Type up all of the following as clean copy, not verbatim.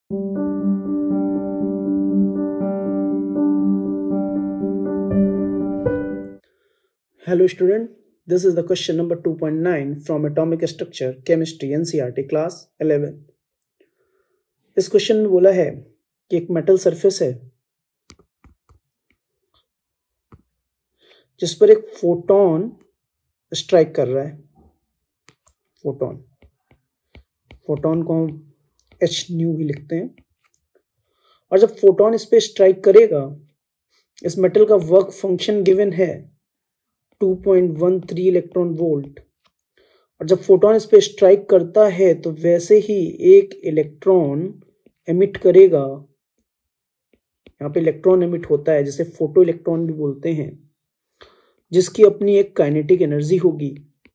Hello student, this is the question number 2.9 from Atomic Structure Chemistry NCERT class 11. इस question में बोला है कि एक मेटल सरफेस है जिस पर एक फोटोन स्ट्राइक कर रहा है। फोटोन को हम H न्यू भी लिखते हैं। और जब फोटोन इस पे स्ट्राइक करेगा, इस मेटल का वर्क फंक्शन गिवन है 2.13 इलेक्ट्रॉन वोल्ट। और जब फोटोन इस पे स्ट्राइक करता है तो वैसे ही एक इलेक्ट्रॉन एमिट करेगा। यहाँ पे इलेक्ट्रॉन एमिट होता है जिसे फोटो इलेक्ट्रॉन भी बोलते हैं, जिसकी अपनी एक काइनेटिक एनर्जी होगी।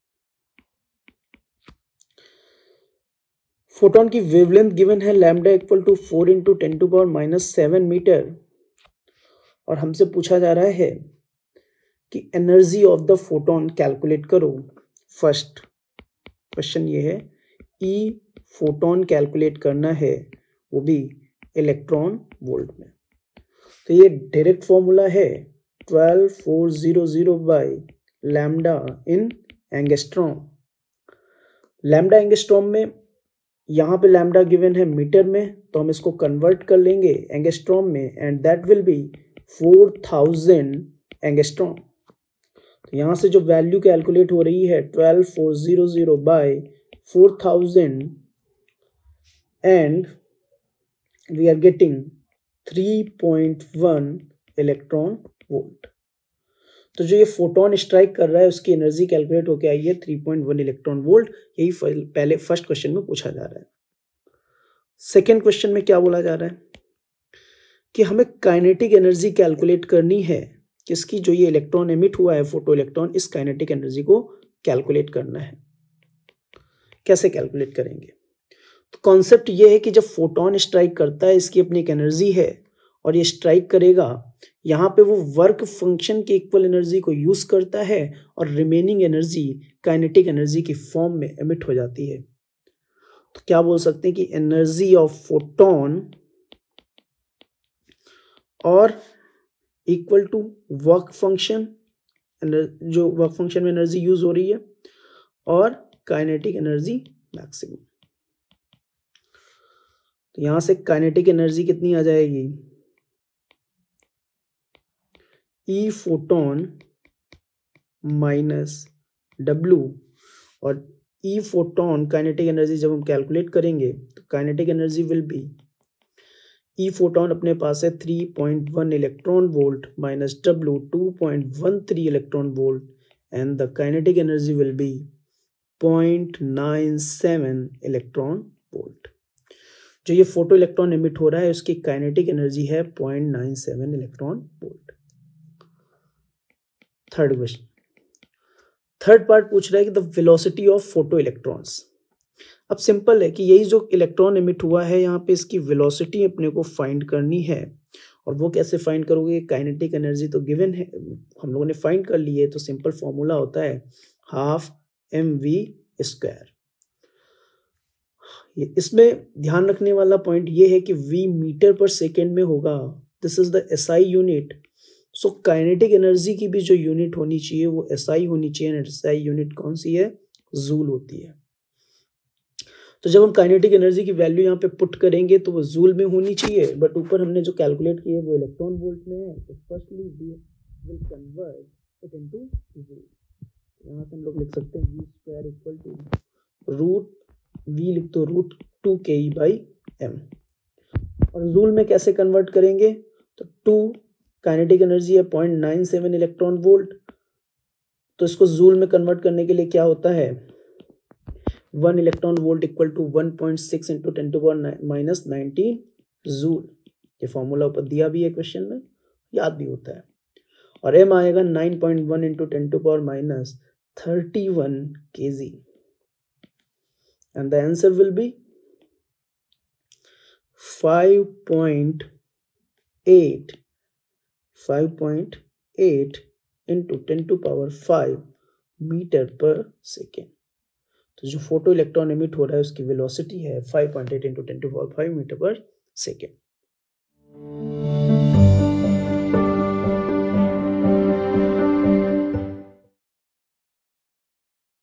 फोटोन की वेवलेंथ गिवन है lambda equal to 4 into 10⁻⁻7 meter. और हमसे पूछा जा रहा है कि energy of the photon calculate करो। फर्स्ट क्वेश्चन ये है, ई फोटोन कैलकुलेट करना है, वो भी इलेक्ट्रॉन वोल्ट में। तो ये डायरेक्ट फॉर्मूला है 12400 by lambda in angstrom. Lambda angstrom में, यहाँ पे लैम्डा गिवन है मीटर में, तो हम इसको कन्वर्ट कर लेंगे एंगस्ट्रॉम में, and that will be 4000 angstrom. तो यहाँ से जो वैल्यू कैलकुलेट हो रही है 12400 by 4000 and we are getting 3.1 electron volt. तो जो ये फोटोन स्ट्राइक कर रहा है उसकी एनर्जी कैलकुलेट होकर आई है 3.1 इलेक्ट्रॉन वोल्ट। यही पहले फर्स्ट क्वेश्चन में पूछा जा रहा है। सेकेंड क्वेश्चन में क्या बोला जा रहा है कि हमें काइनेटिक एनर्जी कैलकुलेट करनी है। किसकी? जो ये इलेक्ट्रॉन एमिट हुआ है फोटो इलेक्ट्रॉन, इस काइनेटिक एनर्जी को कैलकुलेट करना है। कैसे कैलकुलेट करेंगे? तो कॉन्सेप्ट ये है कि जब फोटोन स्ट्राइक करता है, इसकी अपनी एक एनर्जी है और ये स्ट्राइक करेगा, यहाँ पे वो वर्क फंक्शन की इक्वल एनर्जी को यूज करता है और रिमेनिंग एनर्जी काइनेटिक एनर्जी की फॉर्म में एमिट हो जाती है। तो क्या बोल सकते हैं कि एनर्जी ऑफ फोटोन और इक्वल टू वर्क फंक्शन, जो वर्क फंक्शन में एनर्जी यूज हो रही है, और काइनेटिक एनर्जी मैक्सिमम। तो यहां से काइनेटिक एनर्जी कितनी आ जाएगी? E photon minus W। और ई फोटोन काइनेटिक एनर्जी जब हम कैलकुलेट करेंगे तो kinetic energy will be, E photon अपने पास है 3.1 electron volt minus W 2.13 electron volt, and the kinetic energy will be 0.97 electron volt. जो ये फोटो इलेक्ट्रॉन एमिट हो रहा है उसकी काइनेटिक एनर्जी है 0.97 electron volt. Third question, third part पूछ रहा है कि the velocity of photo electrons. अब सिंपल है कि यही जो इलेक्ट्रॉन एमिट हुआ है यहाँ पे इसकी वेलोसिटी अपने को फाइंड करनी है। और वो कैसे फाइंड करोगे? काइनेटिक एनर्जी तो गिवन है, हम लोगों ने फाइंड कर ली है। तो सिंपल फॉर्मूला होता है 12mv²। इसमें ध्यान रखने वाला पॉइंट ये है कि v मीटर पर सेकेंड में होगा। This is the SI unit. So kinetic energy की भी जो यूनिट होनी चाहिए वो SI होनी चाहिए। SI यूनिट कौन सी है? जूल होती है। तो जब हम काइनेटिक एनर्जी की वैल्यू यहाँ पे पुट करेंगे तो वो जूल में होनी चाहिए, बट ऊपर हमने जो कैलकुलेट किया है वो इलेक्ट्रॉन वोल्ट में है। तो firstly we will convert it into joule. यहाँ से हम लोग लिख सकते हैं v² equal to root v, लिख दो √2 KE/m। और जूल में कैसे कन्वर्ट करेंगे? तो 2 काइनेटिक एनर्जी है 0.97 इलेक्ट्रॉन वोल्ट, तो इसको जूल में कन्वर्ट करने के लिए क्या होता है? 1 electron volt equal to 1.6 into 10⁻⁻19 joule. ये फॉर्मूला ऊपर दिया भी है क्वेश्चन में, याद भी होता है। और m आएगा 9.1 into 10⁻31 kg, and the answer will be 5.8 into 10⁵ meter per second. तो जो फोटो इलेक्ट्रॉन एमिट हो रहा है उसकी वेलोसिटी है 5.8 इंटू 10⁵ मीटर पर सेकेंड।